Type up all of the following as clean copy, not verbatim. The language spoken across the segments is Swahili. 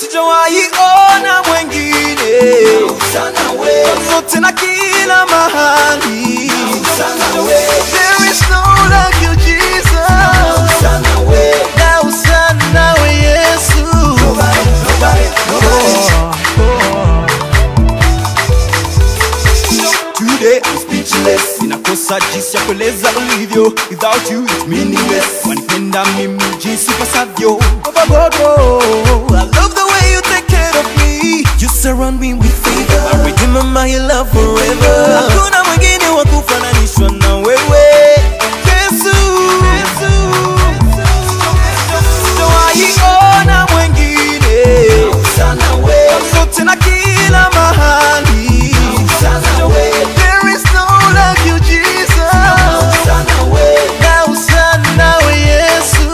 sijawahi ona mwengine. Zote na kila mahali. There is no like you, Jesus. Ntawusa nawe Yesu. Today I'm speechless. Sinakosa jinsi ya kueleza ulivyo. Without you it's meaningless. Wanipenda mimi jinsi pasavyo. I love the way you take care of me. You surround me with favor. I redeem my love forever. Hakuna mwingine wa kufananishwa na wewe, Yesu. Sijawahi ona mwingine. Zote na kila mahali. There is no like you, Jesus. Ntawusa nawe Yesu.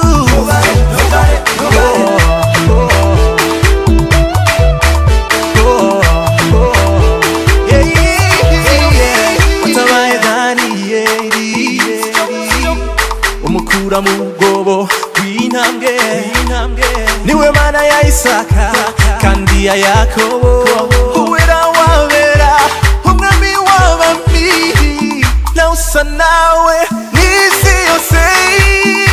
Umukura mu bwobo w'intambwe, niwe Mana ya Isaka kandi ya Yakobo. Uwera wabera umwami w'abami. Ntawusa nawe n'isi yose.